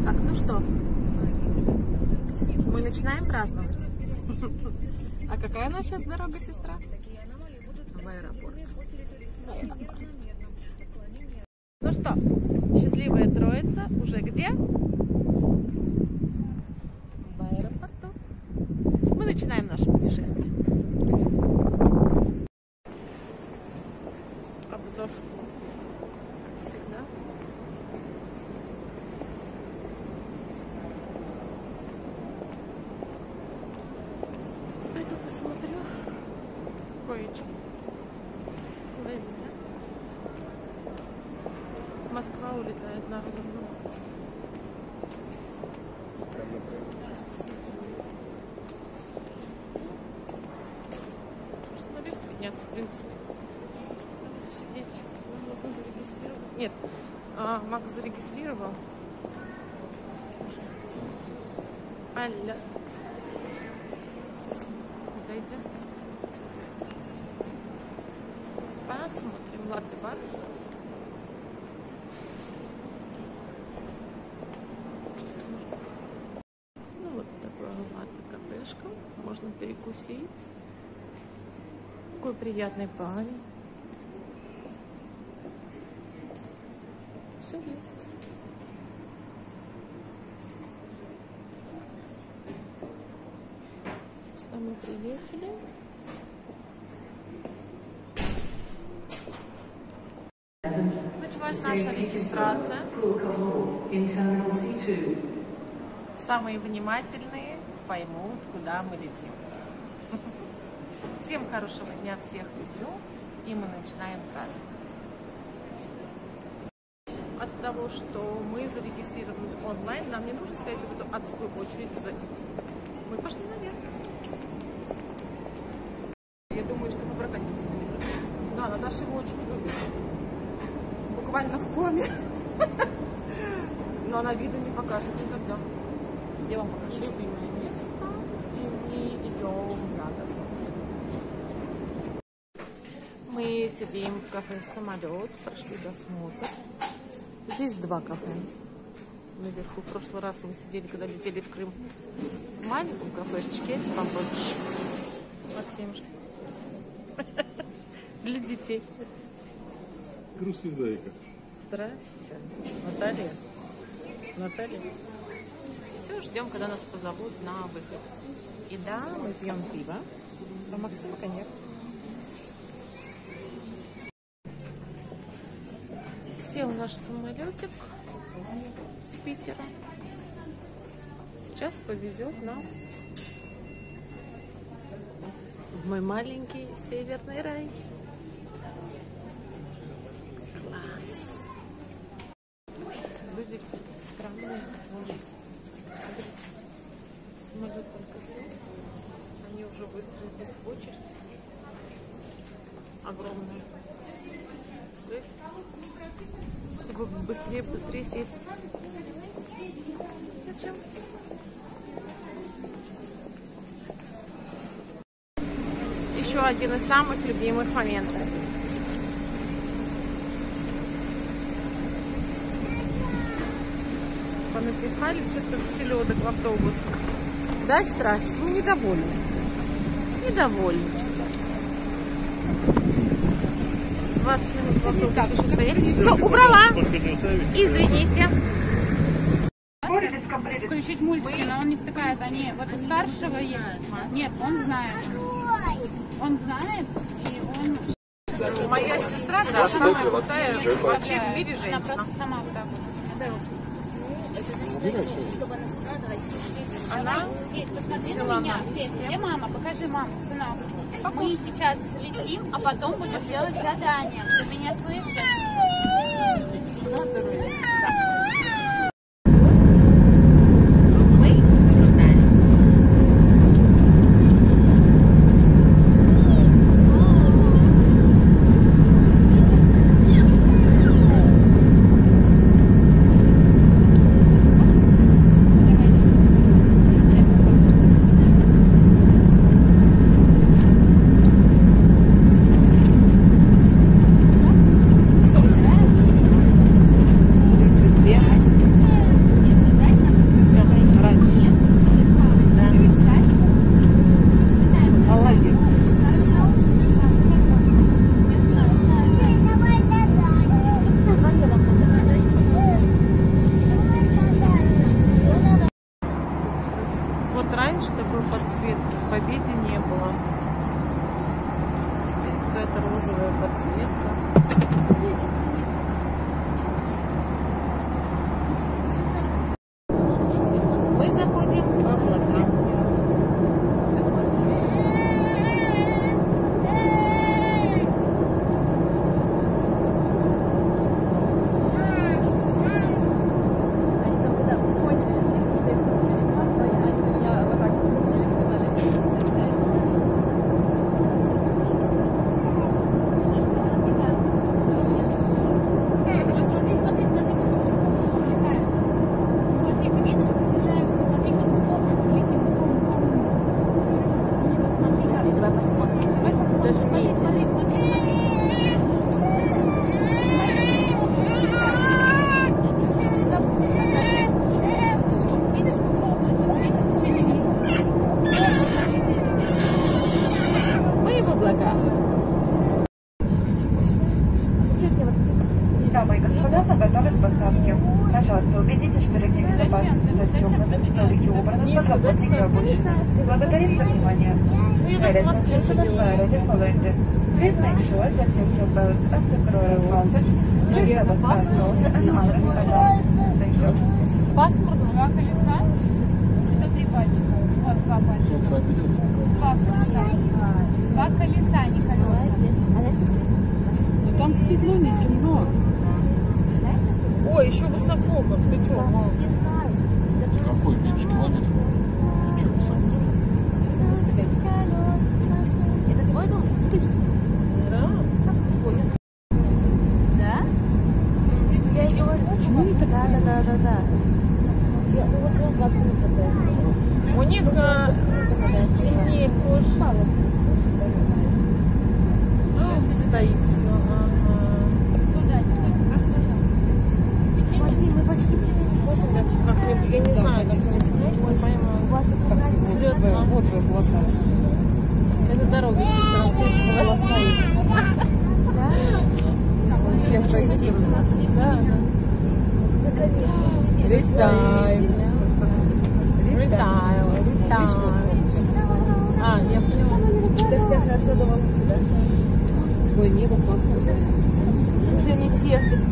Так, ну что, мы начинаем праздновать. А какая у нас сейчас дорога, сестра? В аэропорт. В аэропорт. Ну что, счастливая троица уже где? В аэропорту. Мы начинаем наше путешествие. Обзор, как всегда. Пойду посмотрю кое-что. Москва улетает на родину. Можно наверх подняться, в принципе. Сидеть. Нужно зарегистрировать. Нет, Макс зарегистрировал. Аля. Сейчас подойдем. Посмотрим. Латте-бар. Сейчас посмотрим. Ну вот такое латте-кафешка. Можно перекусить. Такой приятный парень. Все есть. Сюда мы приехали. Началась наша регистрация. Самые внимательные поймут, куда мы летим. Всем хорошего дня, всех люблю. И мы начинаем праздновать. От того, что мы зарегистрированы онлайн, нам не нужно стоять в эту адскую очередь за... Мы пошли наверх. Я думаю, что мы прокатимся на метро. Да, Наташа его очень любит. Буквально в коме. Но она виду не покажет никогда. Я вам покажу любимое место. И мы идем на досмотр. Мы сидим в кафе «Самолет», прошли досмотр. Здесь два кафе наверху. В прошлый раз мы сидели, когда летели в Крым, в маленьком кафешечке, побольше. Максим же. Для детей. Грустный зайка. Здрасте. Наталья. Наталья. Все, ждем, когда нас позовут на выход. И да, мы пьем пиво. А Максим коньяк. Сел наш самолетик с Питера. Сейчас повезет нас в мой маленький северный рай. Класс. Люди странные. Смотрите, самолет только сел. Они уже выстроились в очередь. Огромная. Смотрите. Чтобы быстрее сесть. Зачем? Еще один из самых любимых моментов. Понапихали что-то селедок в автобус. Да, страч? Ну, недовольны. Недовольны что-то. 20 минут в автобусе еще стояли. Все, убрала. Извините. Включить мультики, но он не втыкает. Они вот у старшего есть. Нет, он знает. Он знает, и он... Моя сестра, да, самая крутая вообще в мире женщина. Она просто сама вот так вот. Она Посмотри на меня. Где мама? Покажи маму, сынок. Мы сейчас залетим, а потом будем делать задание. Ты меня слышишь? остановке. Пожалуйста, убедитесь, что ремни безопасности застегнуты, столики убраны, подлокотники опущены. Благодарим за внимание. Ladies and gentlemen, we are ready for landing. Please make sure that your seatbelts are securely fastened. Please have a passport and armrest attached. Thank you. Паспорт. 2 колеса. Это 3 пальчика. Вот 2 пальчика. 2 колеса. 2 колеса, не колеса. Ну там светло, не темно. Ой, еще высоко, как ты что, мама? Какой? Меньше километра. Ничего не согласен. Это твой дом? Да. Да? Я и говорю, Почему они так светло? да. Я вот 20 минут такая. У них темнее позже. Мало слышишь, Стоит все. Туда, а что там? смотри, мы почти приедем. Можно как-нибудь, я не знаю, как мне снять, не пойму. У вас Взлетно. Вот твоя полоса. Это дорога, если полоса. Я проектирую. Да. Ритайл. А, я поняла. Гостях хорошо дома лучше, да? Ой, небо классно. Уже не терпится.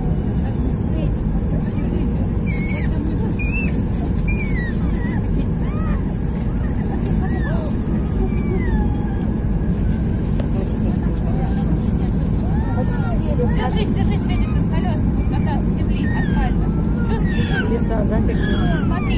Держись, видишь, из колес будет касаться земли, асфальта. Чувствуешь? Леса, да, какие? Смотри.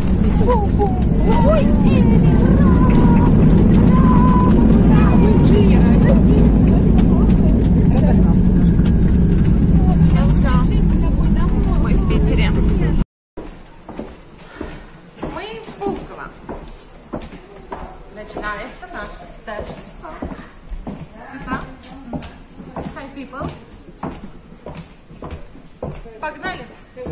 Мы в Питере. Мы в Пулково. Начинается наше торжество. Сестра? Hi, people. Погнали.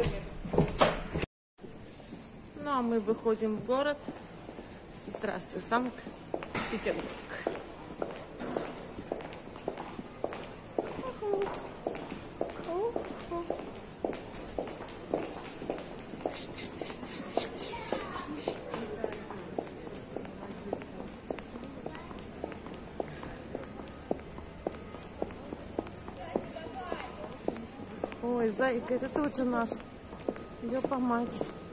Ну, а мы выходим в город. Здравствуй, Санкт-Петербург. Ой, зайка, это тоже наш. Ёпа мать.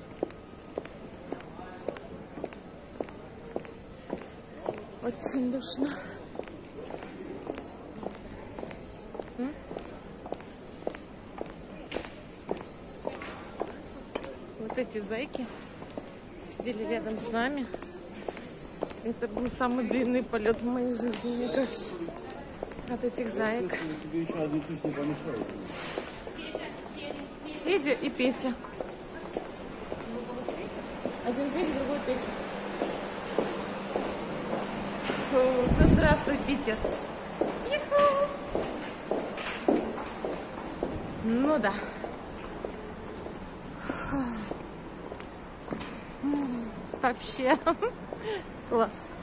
Очень душно. Вот эти зайки сидели рядом с нами. Это был самый длинный полет в моей жизни, мне кажется. От этих заек. Тебе еще один чуть не помешает. Федя и Петя. Один Федя, другой Петя. Фу, ну здравствуй, Питер. Иху. Ну да. Вообще класс.